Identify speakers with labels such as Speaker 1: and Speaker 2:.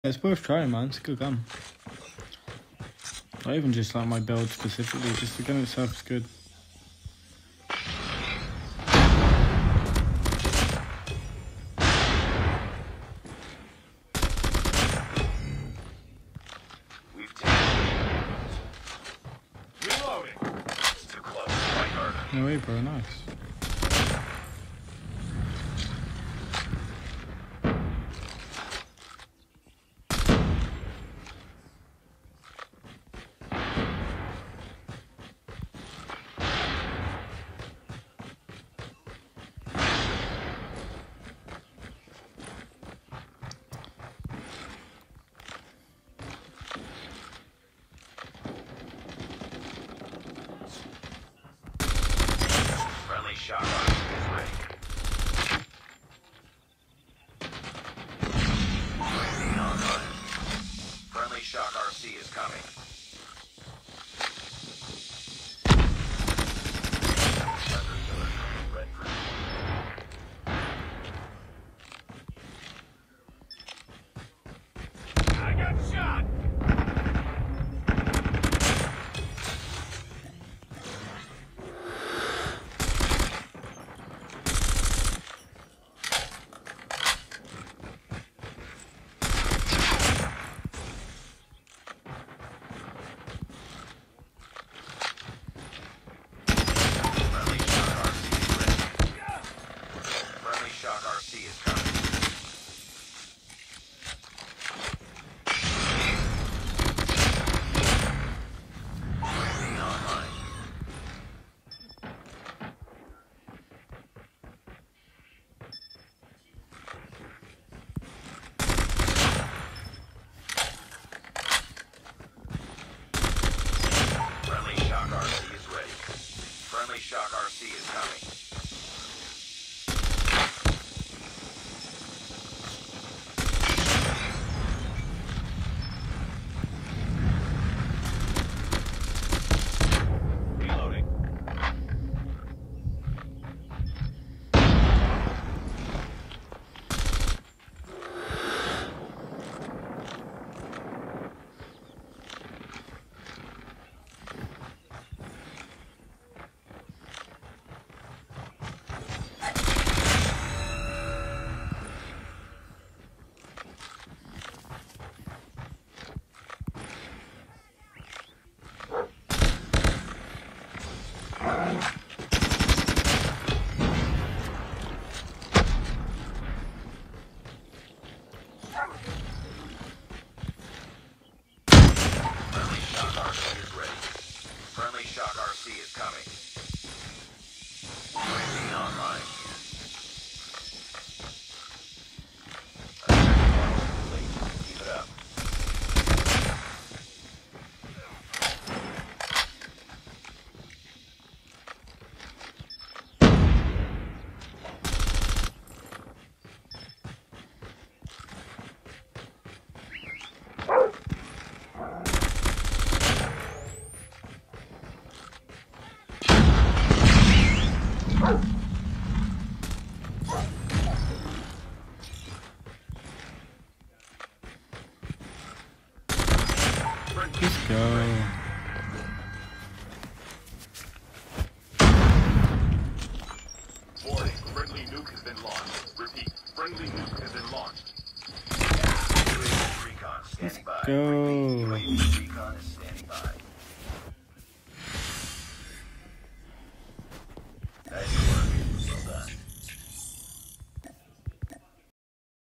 Speaker 1: It's worth trying, man. It's a good gun. Not even just like my build specifically, just the gun itself is good. No way, bro. Nice.
Speaker 2: Shock RC is ready. Friendly Shock RC is coming. I got shot! Shock RC is coming. Online. Friendly Shock RC is ready. Friendly Shock RC is coming. Friendly Shock RC is coming. UAV online. Keep it up.
Speaker 1: Let's go.
Speaker 2: Warning, friendly nuke has been launched. Repeat, friendly nuke has been launched. UAV recon standing by.
Speaker 1: Go.
Speaker 2: UAV recon is standing by.